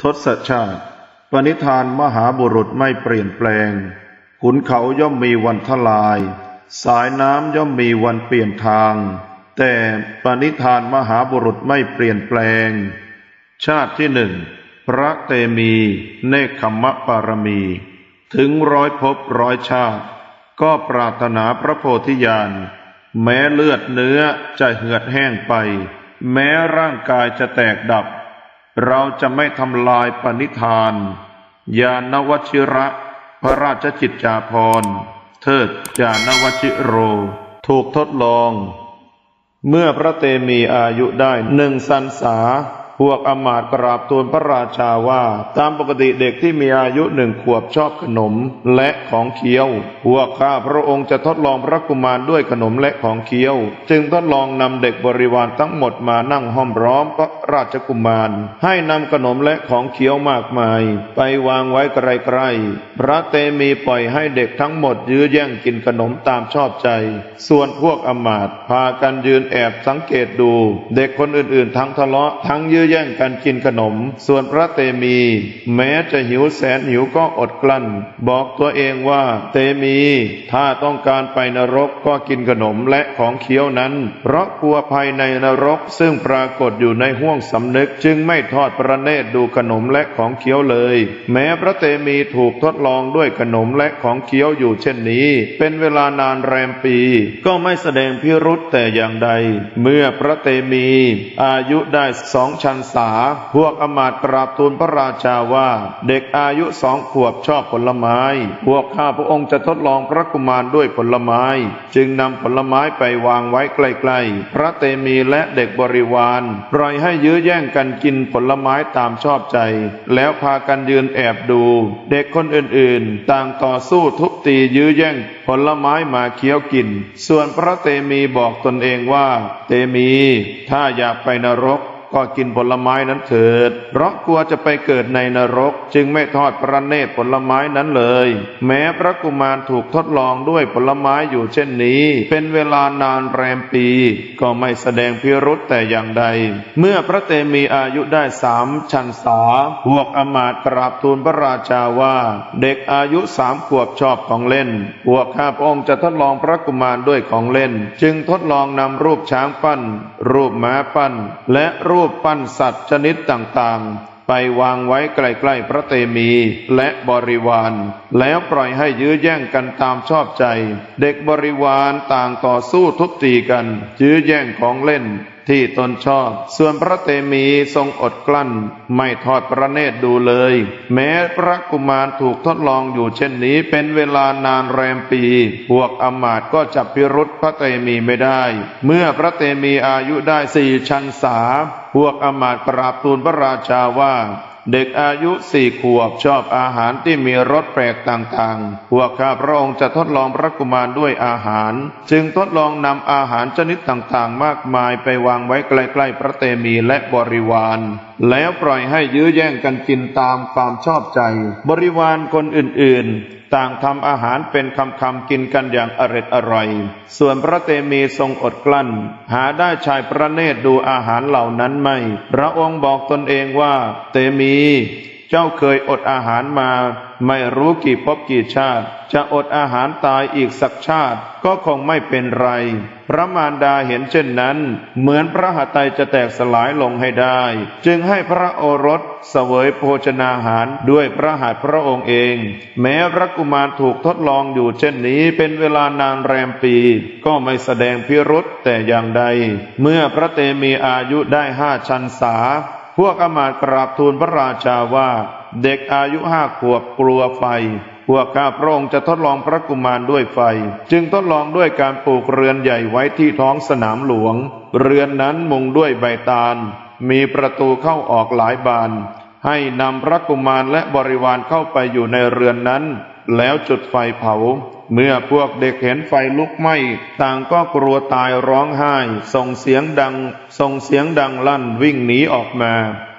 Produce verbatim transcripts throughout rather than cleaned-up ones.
ทศชาติปณิธานมหาบุรุษไม่เปลี่ยนแปลงขุนเขาย่อมมีวันทลายสายน้ำย่อมมีวันเปลี่ยนทางแต่ปณิธานมหาบุรุษไม่เปลี่ยนแปลงชาติที่หนึ่งพระเตมีเนคขมมะปารมีถึงร้อยภพร้อยชาติก็ปรารถนาพระโพธิญาณแม้เลือดเนื้อจะเหือดแห้งไปแม้ร่างกายจะแตกดับเราจะไม่ทำลายปณิธานญาณวชิระพระราชจิตจาภรณ์เทิดญาณวชิโรถูกทดลองเมื่อพระเตมีอายุได้หนึ่งพรรษาพวกอมาตย์กราบทูลพระราชาว่าตามปกติเด็กที่มีอายุหนึ่งขวบชอบขนมและของเคี้ยวพวกข้าพระองค์จะทดลองพระกุมารด้วยขนมและของเคี้ยวจึงทดลองนำเด็กบริวารทั้งหมดมานั่งห้อมร้อมพระราชกุมารให้นำขนมและของเคี้ยวมากมายไปวางไว้ใกล้ๆพระเตมีปล่อยให้เด็กทั้งหมดยื้อแย่งกินขนมตามชอบใจส่วนพวกอมาตย์พากันยืนแอบสังเกตดูเด็กคนอื่นๆทั้งทะเลาะทั้งยื้อแย่งกันกินขนมส่วนพระเตมีแม้จะหิวแสนหิวก็อดกลั้นบอกตัวเองว่าเตมีถ้าต้องการไปนรกก็กินขนมและของเคี้ยวนั้นเพราะกลัวภัยในนรกซึ่งปรากฏอยู่ในห้วงสำนึกจึงไม่ทอดพระเนตรดูขนมและของเคี้ยวเลยแม้พระเตมีถูกทดลองด้วยขนมและของเคี้ยวอยู่เช่นนี้เป็นเวลานานแรมปีก็ไม่แสดงพิรุธแต่อย่างใดเมื่อพระเตมีอายุได้สองพรรษาพวกอมาตย์กราบทูลพระราชาว่าเด็กอายุสองขวบชอบผลไม้พวกข้าพระองค์จะทดลองพระกุมารด้วยผลไม้จึงนำผลไม้ไปวางไว้ใกล้ๆพระเตมีและเด็กบริวารปล่อยให้ยื้อแย่งกันกินผลไม้ตามชอบใจแล้วพากันยืนแอบดูเด็กคนอื่นๆต่างต่อสู้ทุบตียื้อแย่งผลไม้มาเคี้ยวกินส่วนพระเตมีบอกตนเองว่าเตมีถ้าอยากไปนรกก็กินผลไม้นั้นเถิดเพราะกลัวจะไปเกิดในนรกจึงไม่ทอดพระเนตรผลไม้นั้นเลยแม้พระกุมารถูกทดลองด้วยผลไม้อยู่เช่นนี้เป็นเวลานานแรมปีก็ไม่แสดงพิรุธแต่อย่างใดเมื่อพระเตมีอายุได้สามพรรษาพวกอมาตย์กราบทูลพระราชาว่าเด็กอายุสามขวบชอบของเล่นพวกข้าพระองค์จะทดลองพระกุมารด้วยของเล่นจึงทดลองนำรูปช้างปั้นรูปม้าปั้นและรูปรูปปั้นสัตว์ชนิดต่างๆไปวางไว้ใกล้ๆพระเตมีและบริวารแล้วปล่อยให้ยื้อแย่งกันตามชอบใจเด็กบริวารต่างต่อสู้ทุบตีกันยื้อแย่งของเล่นที่ตนชอบส่วนพระเตมีทรงอดกลั้นไม่ทอดพระเนตรดูเลยแม้พระกุมารถูกทดลองอยู่เช่นนี้เป็นเวลานานแรมปีพวกอมาตย์ก็จับพิรุธพระเตมีไม่ได้เมื่อพระเตมีอายุได้สี่พรรษาพวกอมาตย์กราบทูลพระราชาว่าเด็กอายุสี่ขวบชอบอาหารที่มีรสแปลกต่างๆพวกข้าพระองค์จะทดลองพระกุมารด้วยอาหารจึงทดลองนำอาหารชนิดต่างๆมากมายไปวางไว้ใกล้ๆพระเตมีและบริวารแล้วปล่อยให้ยื้อแย่งกันกินตามความชอบใจบริวารคนอื่นๆต่างทำอาหารเป็นคำๆกินกันอย่างอร็ดอร่อยส่วนพระเตมีทรงอดกลั้นหาได้ชายพระเนตรดูอาหารเหล่านั้นไม่พระองค์บอกตนเองว่าเตมีเจ้าเคยอดอาหารมาไม่รู้กี่ภพกี่ชาติจะอดอาหารตายอีกสักชาติก็คงไม่เป็นไรพระมารดาเห็นเช่นนั้นเหมือนพระหทัยจะแตกสลายลงให้ได้จึงให้พระโอรสเสวยโภชนาหารด้วยพระหัตถ์พระองค์เองแม้พระกุมารถูกทดลองอยู่เช่นนี้เป็นเวลานานแรมปีก็ไม่แสดงพิรุธแต่อย่างใดเมื่อพระเตมีอายุได้ห้าพรรษาพวกอมาตย์กราบทูลพระราชาว่าเด็กอายุห้าขวบกลัวไฟพวกข้าพระองค์จะทดลองพระกุมารด้วยไฟจึงทดลองด้วยการปลูกเรือนใหญ่ไว้ที่ท้องสนามหลวงเรือนนั้นมุงด้วยใบตาลมีประตูเข้าออกหลายบานให้นำพระกุมารและบริวารเข้าไปอยู่ในเรือนนั้นแล้วจุดไฟเผาเมื่อพวกเด็กเห็นไฟลุกไหม้ต่างก็กลัวตายร้องไห้ส่งเสียงดังส่งเสียงดังลั่นวิ่งหนีออกมา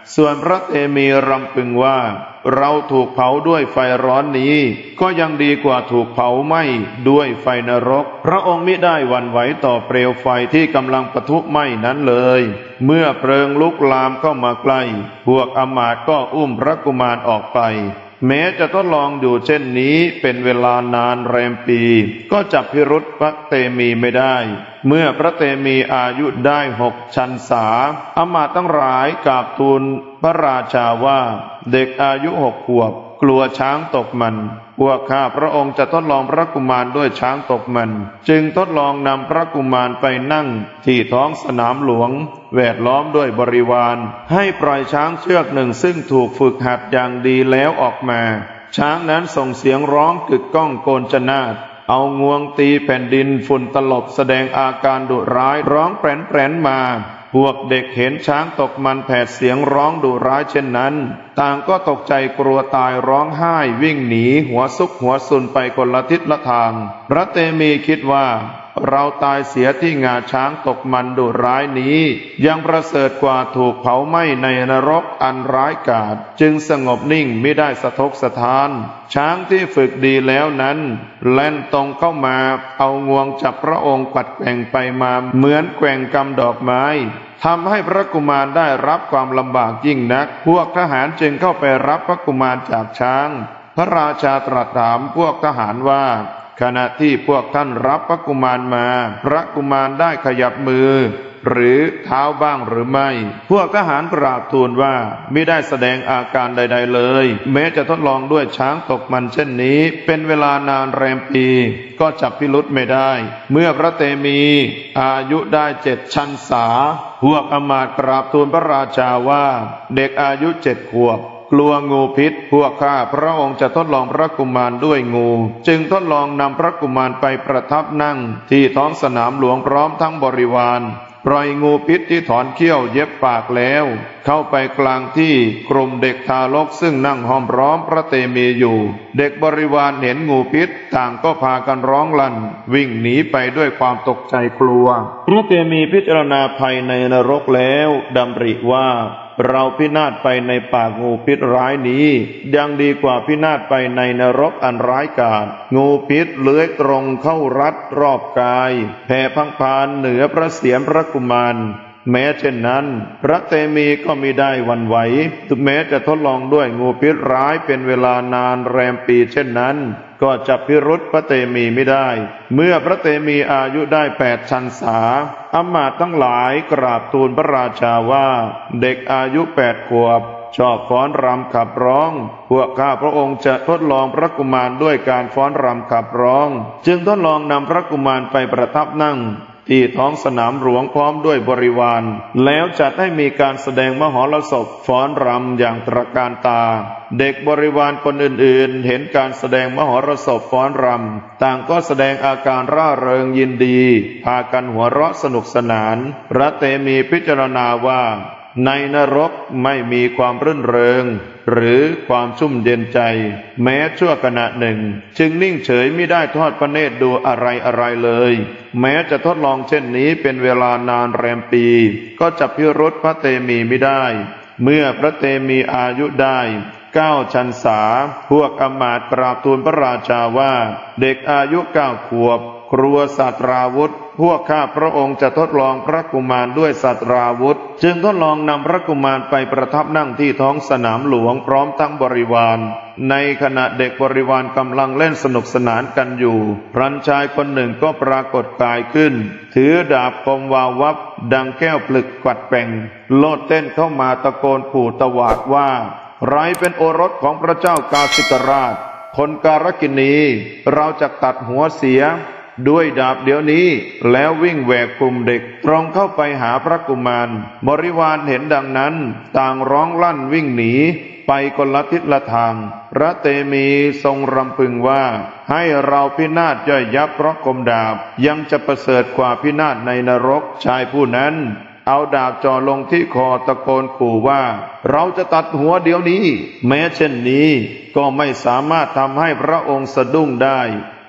ส่วนพระเตมีรำพึงว่าเราถูกเผาด้วยไฟร้อนนี้ก็ยังดีกว่าถูกเผาไหม้ด้วยไฟนรกพระองค์มิได้หวั่นไหวต่อเปลวไฟที่กำลังปะทุไหม้นั้นเลยเมื่อเพลิงลุกลามเข้ามาใกล้พวกอมาตย์ก็อุ้มพระกุมารออกไปแม้จะทดลองอยู่เช่นนี้เป็นเวลานานแรมปีก็จับพิรุธพระเตมีไม่ได้เมื่อพระเตมีอายุได้หกชันษาอมาตย์ทั้งหลายกราบทูลพระราชาว่าเด็กอายุหกขวบกลัวช้างตกมันพวกข้าพระองค์จะทดลองพระกุมารด้วยช้างตกมันจึงทดลองนำพระกุมารไปนั่งที่ท้องสนามหลวงแวดล้อมด้วยบริวารให้ปล่อยช้างเชือกหนึ่งซึ่งถูกฝึกหัดอย่างดีแล้วออกมาช้างนั้นส่งเสียงร้องกึกก้องโกนจนาดเอางวงตีแผ่นดินฝุ่นตลบแสดงอาการดุร้ายร้องแปรนๆมาพวกเด็กเห็นช้างตกมันแผดเสียงร้องดุร้ายเช่นนั้นต่างก็ตกใจกลัวตายร้องไห้วิ่งหนีหัวซุกหัวซุนไปคนละทิศละทางพระเตมีคิดว่าเราตายเสียที่งาช้างตกมันดุร้ายนี้ยังประเสริฐกว่าถูกเผาไหม้ในนรกอันร้ายกาจจึงสงบนิ่งไม่ได้สะทกสะท้านช้างที่ฝึกดีแล้วนั้นแล่นตรงเข้ามาเอางวงจับพระองค์ปัดแกว่งไปมาเหมือนแกว่งกำดอกไม้ทำให้พระกุมารได้รับความลำบากยิ่งนักพวกทหารจึงเข้าไปรับพระกุมารจากช้างพระราชาตรัสถามพวกทหารว่าขณะที่พวกท่านรับพระกุมารมาพระกุมารได้ขยับมือหรือเท้าบ้างหรือไม่พวกทหารกราบทูลว่ามิได้แสดงอาการใดๆเลยแม้จะทดลองด้วยช้างตกมันเช่นนี้เป็นเวลานานแรมปีก็จับพิรุธไม่ได้เมื่อพระเตมีอายุได้เจ็ดชันษาพวกอมาตย์กราบทูลพระราชาว่าเด็กอายุเจ็ดขวบกลัวงูพิษพวกข้าพระองค์จะทดลองพระกุมารด้วยงูจึงทดลองนำพระกุมารไปประทับนั่งที่ท้องสนามหลวงพร้อมทั้งบริวารปล่อยงูพิษที่ถอนเขี้ยวเย็บปากแล้วเข้าไปกลางที่กลุ่มเด็กทารกซึ่งนั่งห้อมร้อมพระเตมีอยู่เด็กบริวารเห็นงูพิษต่างก็พากันร้องลั่นวิ่งหนีไปด้วยความตกใจกลัวพระเตมีพิจารณาภัยในนรกแล้วดำริว่าเราพินาศไปในปากงูพิษร้ายนี้ยังดีกว่าพินาศไปในนรกอันร้ายกาจงูพิษเลื้อยตรงเข้ารัดรอบกายแผ่พังพานเหนือพระเศียรพระกุมารแม้เช่นนั้นพระเตมีก็มิได้หวั่นไหวถึงแม้จะทดลองด้วยงูพิษร้ายเป็นเวลานานแรมปีเช่นนั้นก็จับพิรุธพระเตมีไม่ได้เมื่อพระเตมีอายุได้แปดชันษาอมาตย์ทั้งหลายกราบทูลพระราชาว่าเด็กอายุแปดขวบชอบฟ้อนรำขับร้องพวกข้าพระองค์จะทดลองพระกุมารด้วยการฟ้อนรำขับร้องจึงทดลองนำพระกุมารไปประทับนั่งที่ท้องสนามหลวงพร้อมด้วยบริวารแล้วจัดให้มีการแสดงมหรสพฟ้อนรำอย่างตระการตาเด็กบริวารคนอื่นๆเห็นการแสดงมหรสพฟ้อนรำต่างก็แสดงอาการร่าเริงยินดีพากันหัวเราะสนุกสนานพระเตมีพิจารณาว่าในนรกไม่มีความรื่นเริงหรือความชุ่มเย็นใจแม้ชั่วขณะหนึ่งจึงนิ่งเฉยไม่ได้ทอดพระเนตรดูอะไรอะไรเลยแม้จะทดลองเช่นนี้เป็นเวลานานแรมปีก็จับพิรุธพระเตมีไม่ได้เมื่อพระเตมีอายุได้เก้าชันษาพวกอมาตย์กราบทูลพระราชาว่าเด็กอายุเก้าขวบครัวสัตราวุธพวกข้าพระองค์จะทดลองพระกุมารด้วยสัตราวุธจึงทดลองนำพระกุมารไปประทับนั่งที่ท้องสนามหลวงพร้อมทั้งบริวารในขณะเด็กบริวารกำลังเล่นสนุกสนานกันอยู่พรันชายคนหนึ่งก็ปรากฏกายขึ้นถือดาบคมวาววับดังแก้วปลึกกวัดแป่งโลดเต้นเข้ามาตะโกนผู่ตวาดว่าไรเป็นโอรสของพระเจ้ากาสิกราชคนการกินีเราจะตัดหัวเสียด้วยดาบเดี๋ยวนี้แล้ววิ่งแหวกกลุ่มเด็กตรงเข้าไปหาพระกุมารบริวารเห็นดังนั้นต่างร้องลั่นวิ่งหนีไปคนละทิศละทางพระเตมีทรงรำพึงว่าให้เราพินาศย่อยยับเพราะคมดาบยังจะประเสริฐกว่าพินาศในนรกชายผู้นั้นเอาดาบจ่อลงที่คอตะโกนขู่ว่าเราจะตัดหัวเดี๋ยวนี้แม้เช่นนี้ก็ไม่สามารถทำให้พระองค์สะดุ้งได้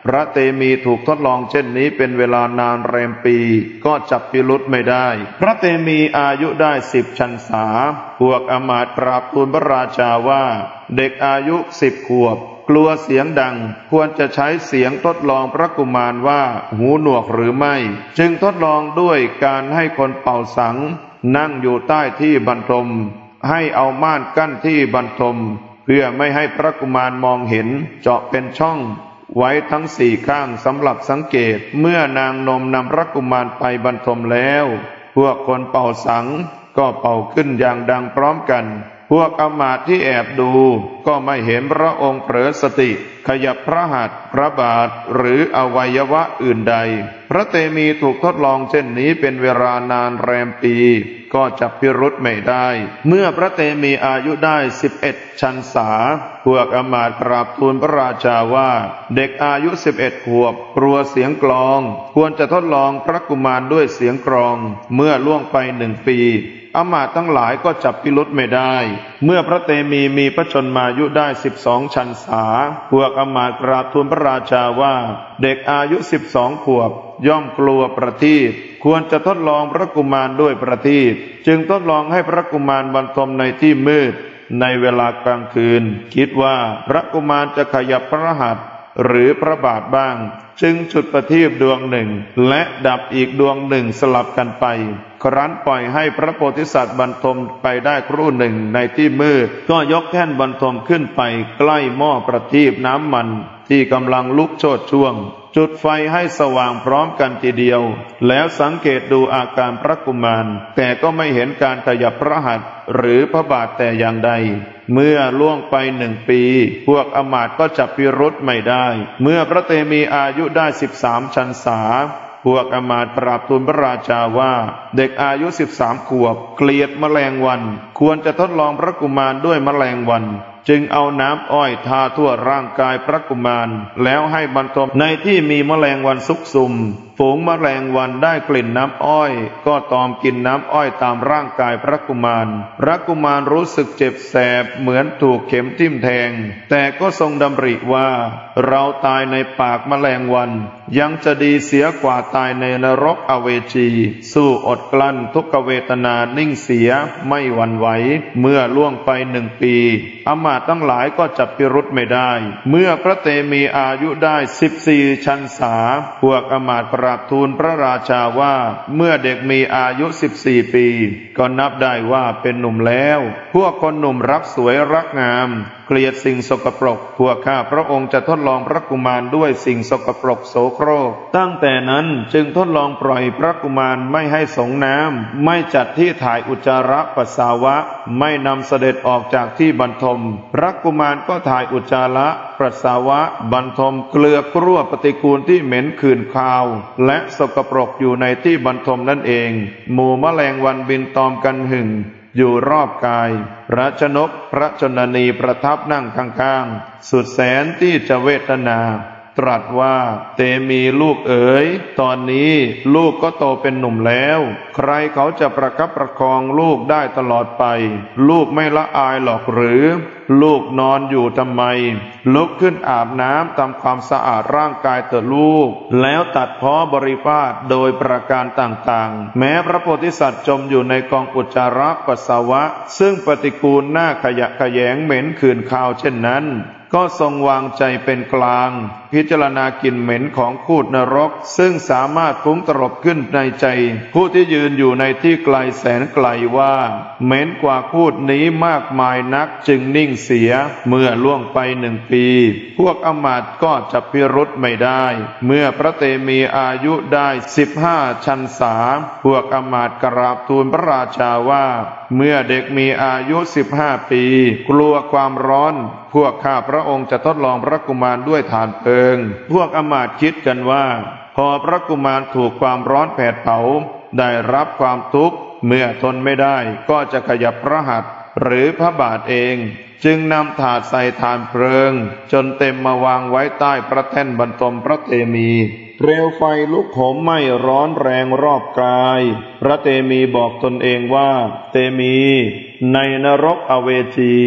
พระเตมีถูกทดลองเช่นนี้เป็นเวลานานแรมปีก็จับพิรุธไม่ได้พระเตมีอายุได้สิบพรรษาพวกอมาตย์กราบทูลพระราชาว่าเด็กอายุสิบขวบกลัวเสียงดังควรจะใช้เสียงทดลองพระกุมารว่าหูหนวกหรือไม่จึงทดลองด้วยการให้คนเป่าสังนั่งอยู่ใต้ที่บรรทมให้เอาม่านกั้นที่บรรทมเพื่อไม่ให้พระกุมารมองเห็นเจาะเป็นช่องไว้ทั้งสี่ข้างสำหรับสังเกตเมื่อนางนมนำพระกุมารไปบรรทมแล้วพวกคนเป่าสังก็เป่าขึ้นอย่างดังพร้อมกันพวกอมาตย์ที่แอบดูก็ไม่เห็นพระองค์เผลอสติขยับพระหัตถ์พระบาทหรืออวัยวะอื่นใดพระเตมีถูกทดลองเช่นนี้เป็นเวลานานแรมปีก็จับพิรุธไม่ได้เมื่อพระเตมีอายุได้สิบเอ็ดพรรษาพวกอมาตย์กราบทูลพระราชาว่าเด็กอายุสิบเอ็ดขวบกลัวเสียงกลองควรจะทดลองพระกุมารด้วยเสียงกลองเมื่อล่วงไปหนึ่งปีอมาตย์ทั้งหลายก็จับพิรุธไม่ได้เมื่อพระเตมีมีพระชนมายุได้สิบสองพรรษาพวกอมาตย์กราบทูลพระราชาว่าเด็กอายุสิบสองขวบย่อมกลัวประทีปควรจะทดลองพระกุมารด้วยประทีปจึงทดลองให้พระกุมารบรรทมในที่มืดในเวลากลางคืนคิดว่าพระกุมารจะขยับพระหัตถ์หรือพระบาทบ้างจึงจุดประทีปดวงหนึ่งและดับอีกดวงหนึ่งสลับกันไปครั้นปล่อยให้พระโพธิสัตว์บรรทมไปได้ครู่หนึ่งในที่มืดก็ยกแท่นบรรทมขึ้นไปใกล้หม้อประทีปน้ำมันที่กำลังลุกโชติช่วงจุดไฟให้สว่างพร้อมกันทีเดียวแล้วสังเกตดูอาการพระกุมารแต่ก็ไม่เห็นการขยับพระหัตถ์หรือพระบาทแต่อย่างใดเมื่อล่วงไปหนึ่งปีพวกอมาตย์ก็จับพิรุธไม่ได้เมื่อพระเตมีอายุได้สิบสามพรรษาพวกอมาตย์กราบทูลพระราชาว่าเด็กอายุสิบสามขวบเกลียดแมลงวันควรจะทดลองพระกุมารด้วยแมลงวันจึงเอาน้ำอ้อยทาทั่วร่างกายพระกุมารแล้วให้บรรทมในที่มีแมลงวันซุกซุมฝูงแมลงวันได้กลิ่นน้ำอ้อยก็ตอมกินน้ำอ้อยตามร่างกายพระกุมารพระกุมารรู้สึกเจ็บแสบเหมือนถูกเข็มทิ่มแทงแต่ก็ทรงดำริว่าเราตายในปากแมลงวันยังจะดีเสียกว่าตายในนรกอเวจีสู้อดกลั้นทุกขเวทนานิ่งเสียไม่หวั่นไหวเมื่อล่วงไปหนึ่งปีอมาตย์ทั้งหลายก็จับพิรุธไม่ได้เมื่อพระเตมีอายุได้สิบสี่พรรษาพวกอมาตย์กราบทูลพระราชาว่าเมื่อเด็กมีอายุสิบสี่ปีก็นับได้ว่าเป็นหนุ่มแล้วพวกคนหนุ่มรักสวยรักงามเกลียดสิ่งสกปรกพวกข้าพระองค์จะทดลองพระกุมารด้วยสิ่งสกปรกโสโครกตั้งแต่นั้นจึงทดลองปล่อยพระกุมารไม่ให้สงน้ำไม่จัดที่ถ่ายอุจจาระปัสสาวะไม่นำเสด็จออกจากที่บรรทมพระกุมารก็ถ่ายอุจจาระปัสสาวะบรรทมเกลือกรั่วปฏิกูลที่เหม็นขื่นคาวและสกปรกอยู่ในที่บรรทมนั่นเองหมู่แมลงวันบินตอมกันหึ่งอยู่รอบกายพระชนกพระชนนีประทับนั่งข้างๆสุดแสนที่จะเวทนาตรัสว่าเตมีลูกเอ๋ยตอนนี้ลูกก็โตเป็นหนุ่มแล้วใครเขาจะประคับประคองลูกได้ตลอดไปลูกไม่ละอายหรอกหรือลูกนอนอยู่ทำไมลุกขึ้นอาบน้ำทำความสะอาดร่างกายเถิดลูกแล้วตัดพ้อบริพาทโดยประการต่างๆแม้พระโพธิสัตว์จมอยู่ในกองอุจจาระปัสสาวะซึ่งปฏิกูลหน้าขยะแขยงเหม็นขื่นคาวเช่นนั้นก็ทรงวางใจเป็นกลางพิจารณากลิ่นเหม็นของคูดนรกซึ่งสามารถฟุ้งตลบขึ้นในใจผู้ที่ยืนอยู่ในที่ไกลแสนไกลว่าเหม็นกว่าคูดนี้มากมายนักจึงนิ่งเสียเมื่อล่วงไปหนึ่งปีพวกอมาตย์ก็จับพิรุธไม่ได้เมื่อพระเตมีอายุได้สิบห้าพรรษาพวกอมาตย์กราบทูลพระราชาว่าเมื่อเด็กมีอายุสิบห้าปีกลัวความร้อนพวกข้าพระองค์จะทดลองพระกุมารด้วยถ่านเพลิงพวกอมาตย์คิดกันว่าพอพระกุมารถูกความร้อนแผดเผาได้รับความทุกข์เมื่อทนไม่ได้ก็จะขยับพระหัตถ์หรือพระบาทเองจึงนำถาดใส่ถ่านเพลิงจนเต็มมาวางไว้ใต้พระแท่นบรรทมพระเตมีเปลวไฟลุกโหมไหม้ร้อนแรงรอบกายพระเตมีบอกตนเองว่าเตมีในนรกอเวจี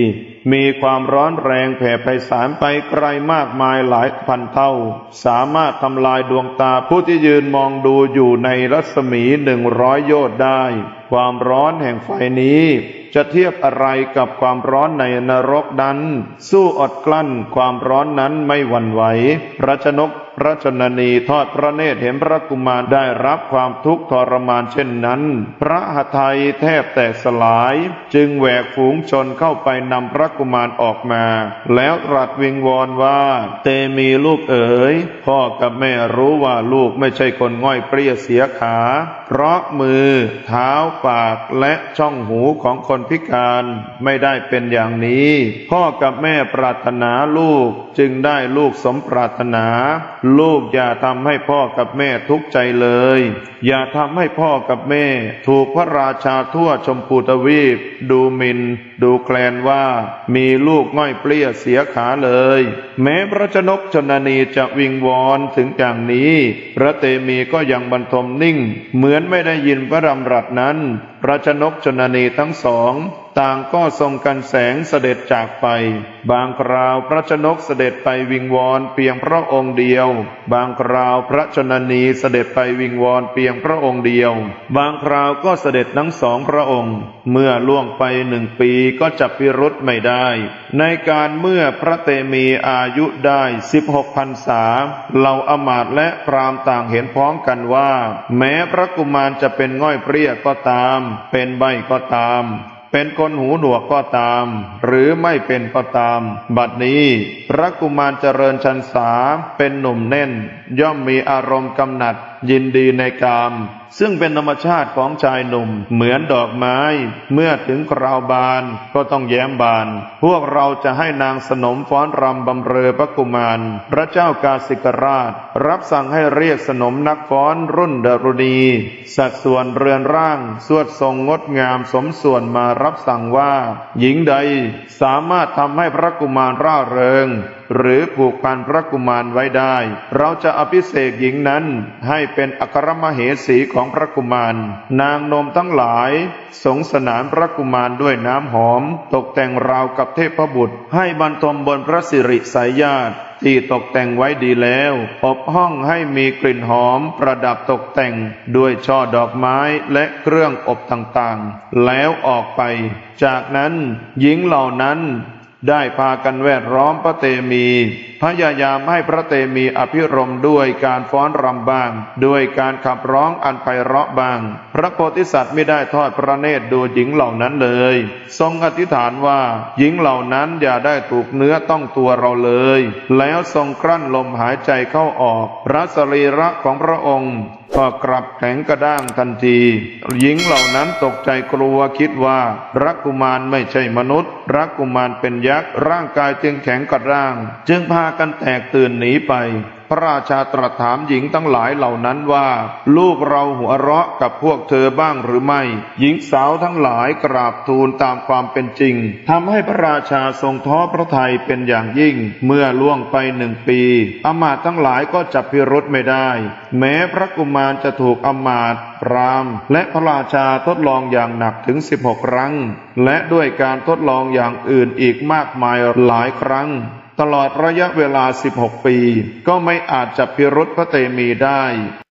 มีความร้อนแรงแผ่ไพศาลไปไกลมากมายหลายพันเท่าสามารถทำลายดวงตาผู้ที่ยืนมองดูอยู่ในรัศมีหนึ่งร้อยโยชน์ได้ความร้อนแห่งไฟนี้จะเทียบอะไรกับความร้อนในนรกนั้นสู้อดกลั้นความร้อนนั้นไม่หวั่นไหวพระชนกพระชนนีทอดพระเนตรเห็นพระกุมารได้รับความทุกข์ทรมานเช่นนั้นพระหทัยแทบแตกสลายจึงแหวกฝูงชนเข้าไปนำพระกุมารออกมาแล้วตรัสวิงวอนว่าเตมีลูกเอ๋ยพ่อกับแม่รู้ว่าลูกไม่ใช่คนง่อยเปรี้ยเสียขาเพราะมือเท้าปากและช่องหูของคนพิการไม่ได้เป็นอย่างนี้พ่อกับแม่ปรารถนาลูกจึงได้ลูกสมปรารถนาลูกอย่าทำให้พ่อกับแม่ทุกข์ใจเลยอย่าทำให้พ่อกับแม่ถูกพระราชาทั่วชมพูทวีปดูหมิ่นดูแคลนว่ามีลูกง่อยเปรี้ยเสียขาเลยแม้พระชนกชนนีจะวิงวอนถึงอย่างนี้พระเตมีก็ยังบรรทมนิ่งเหมือนไม่ได้ยินพระดำรัสนั้นพระชนกชนนีทั้งสองต่างก็ทรงกันแสงเสด็จจากไปบางคราวพระชนกเสด็จไปวิงวอนเพียงพระองค์เดียวบางคราวพระชนนีเสด็จไปวิงวอนเพียงพระองค์เดียวบางคราวก็เสด็จทั้งสองพระองค์เมื่อล่วงไปหนึ่งปีก็จับพิรุธไม่ได้ในการเมื่อพระเตมีอายุได้สิบหกพรรษาเหล่าอมาตย์และพราหมณ์ต่างเห็นพ้องกันว่าแม้พระกุมารจะเป็นง่อยเปรี้ยก็ตามเป็นใบ้ก็ตามเป็นคนหูหนวกก็ตามหรือไม่เป็นก็ตามบัดนี้พระกุมารเจริญชันษาเป็นหนุ่มแน่นย่อมมีอารมณ์กำหนัดยินดีในกามซึ่งเป็นธรรมชาติของชายหนุ่มเหมือนดอกไม้เมื่อถึงคราวบานก็ต้องแย้มบานพวกเราจะให้นางสนมฟ้อนรำบำเรอพระกุมารพระเจ้ากาสิกราชรับสั่งให้เรียกสนมนักฟ้อนรุ่นดารุณีสัดส่วนเรือนร่างสวดทรงงดงามสมส่วนมารับสั่งว่าหญิงใดสามารถทำให้พระกุมารร่าเริงหรือผูกพันพระกุมารไว้ได้เราจะอภิเษกหญิงนั้นให้เป็นอัครมเหสีของพระกุมารนางนมทั้งหลายสงสนานพระกุมารด้วยน้ำหอมตกแต่งราวกับเทพบุตรให้บรรทมบนพระสิริสายญาติที่ตกแต่งไว้ดีแล้วอบห้องให้มีกลิ่นหอมประดับตกแต่งด้วยช่อดอกไม้และเครื่องอบต่างๆแล้วออกไปจากนั้นหญิงเหล่านั้นได้พากันแวดล้อมพระเตมีพยายามให้พระเตมีอภิรมย์ด้วยการฟ้อนรำบ้างด้วยการขับร้องอันไพเราะบ้างพระโพธิสัตว์ไม่ได้ทอดพระเนตรดูหญิงเหล่านั้นเลยทรงอธิษฐานว่าหญิงเหล่านั้นอย่าได้ถูกเนื้อต้องตัวเราเลยแล้วทรงกลั้นลมหายใจเข้าออกพระสรีระของพระองค์ก็กลับแข็งกระด้างทันทีหญิงเหล่านั้นตกใจกลัวคิดว่าพระกุมารไม่ใช่มนุษย์พระกุมารเป็นยักษ์ร่างกายจึงแข็งกระด้างจึงพากันแตกตื่นหนีไปพระราชาตรัสถามหญิงทั้งหลายเหล่านั้นว่าลูกเราหัวเราะกับพวกเธอบ้างหรือไม่หญิงสาวทั้งหลายกราบทูลตามความเป็นจริงทำให้พระราชาทรงท้อพระทัยเป็นอย่างยิ่งเมื่อล่วงไปหนึ่งปีอมาตย์ทั้งหลายก็จับพิรุธไม่ได้แม้พระกุมารจะถูกอมาตย์พราหมณ์และพระราชาทดลองอย่างหนักถึงสิบหกครั้งและด้วยการทดลองอย่างอื่นอีกมากมายหลายครั้งตลอดระยะเวลาสิบหกปีก็ไม่อาจจับพิรุธพระเตมีได้